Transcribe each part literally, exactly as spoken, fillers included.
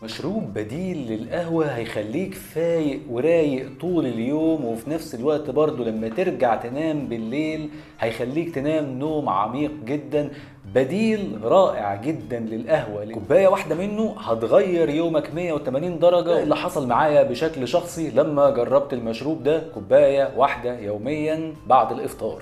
مشروب بديل للقهوة هيخليك فايق ورايق طول اليوم، وفي نفس الوقت برضو لما ترجع تنام بالليل هيخليك تنام نوم عميق جدا. بديل رائع جدا للقهوة. كوباية واحدة منه هتغير يومك مية وتمانين درجة. اللي حصل معايا بشكل شخصي لما جربت المشروب ده، كوباية واحدة يوميا بعد الإفطار.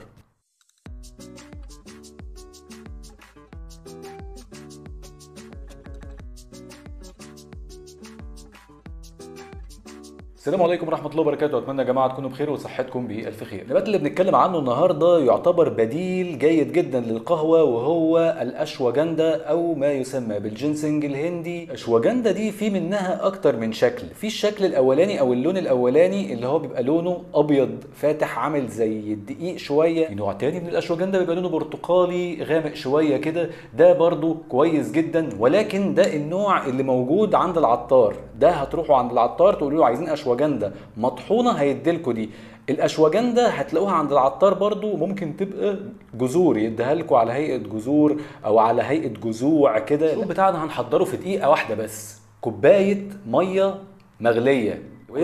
السلام عليكم ورحمة الله وبركاته، أتمنى يا جماعة تكونوا بخير وصحتكم بألف خير. النبات اللي بنتكلم عنه النهاردة يعتبر بديل جيد جدا للقهوة، وهو الأشواجندا أو ما يسمى بالجنسنج الهندي. أشواجندا دي في منها أكتر من شكل. في الشكل الأولاني أو اللون الأولاني اللي هو بيبقى لونه أبيض فاتح عامل زي الدقيق شوية. في نوع تاني من الأشواجندا بيبقى لونه برتقالي غامق شوية كده، ده برضو كويس جدا، ولكن ده النوع اللي موجود عند العطار. ده هتروحوا عند العطار تقولوا له عايزين أشواجندا أشواجندا مطحونه هيديلكوا دي. الاشواجندا هتلاقوها عند العطار برضو، ممكن تبقى جذور يديها لكم على هيئه جذور او على هيئه جذوع كده. المشروب بتاعنا هنحضره في دقيقه واحده بس. كوبايه ميه مغليه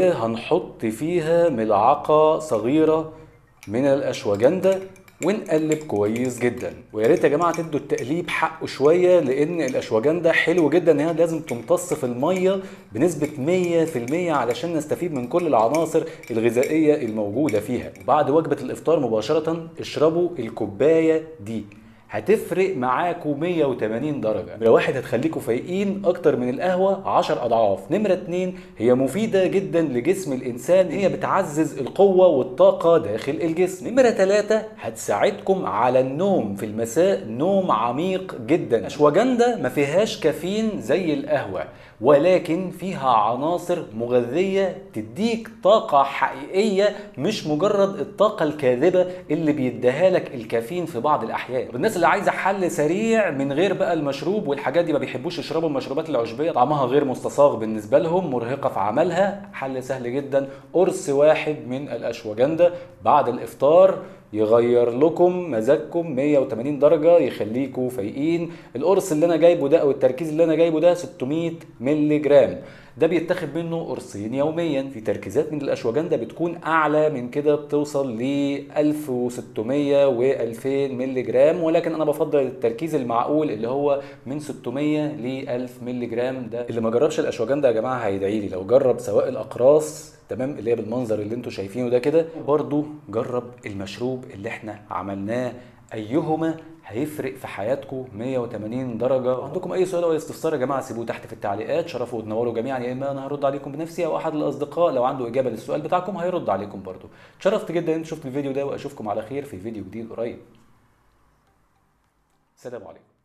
وهنحط فيها ملعقه صغيره من الاشواجندا ونقلب كويس جدا. ويا ريت يا جماعه تدوا التقليب حقه شويه، لان الاشواجندا حلو جدا ان هي لازم تمتص في الميه بنسبه مية في المية علشان نستفيد من كل العناصر الغذائيه الموجوده فيها. وبعد وجبه الافطار مباشره اشربوا الكوبايه دي، هتفرق معاكم مية وتمانين درجة. نمرة واحد هتخليكم فايقين أكتر من القهوة عشر أضعاف. نمرة اتنين هي مفيدة جدا لجسم الإنسان، هي بتعزز القوة والطاقة داخل الجسم. نمرة تلاتة هتساعدكم على النوم في المساء، نوم عميق جدا. أشواجندا ما فيهاش كافيين زي القهوة، ولكن فيها عناصر مغذية تديك طاقة حقيقية، مش مجرد الطاقة الكاذبة اللي بيديها لك الكافيين في بعض الأحيان. الناس اللي عايزة حل سريع من غير بقى المشروب والحاجات دي، ما بيحبوش يشربوا المشروبات العشبية، طعمها غير مستصاغ بالنسبة لهم، مرهقة في عملها، حل سهل جدا. قرص واحد من الأشواجندا بعد الإفطار يغير لكم مزاجكم مية وتمانين درجة، يخليكم فايقين. القرص اللي انا جايبه ده او التركيز اللي انا جايبه ده ستمية مللي جرام، ده بيتاخد منه قرصين يوميا. في تركيزات من الاشواجندا بتكون اعلى من كده، بتوصل ل ألف وستمية و ألفين مللي جرام، ولكن انا بفضل التركيز المعقول اللي هو من ستمية ل ألف مللي جرام. ده اللي ما جربش الاشواجندا يا جماعه هيدعي لي. لو جرب سواء الاقراص تمام اللي هي بالمنظر اللي انتوا شايفينه ده كده، برضو جرب المشروب اللي احنا عملناه، ايهما هيفرق في حياتكم مية وتمانين درجه. عندكم اي سؤال او استفسار يا جماعه سيبوه تحت في التعليقات، شرفوا وتنوروا جميعا، يا اما انا هرد عليكم بنفسي او احد الاصدقاء لو عنده اجابه للسؤال بتاعكم هيرد عليكم برضو. اتشرفت جدا ان شفتوا الفيديو ده، واشوفكم على خير في فيديو جديد قريب. سلام عليكم.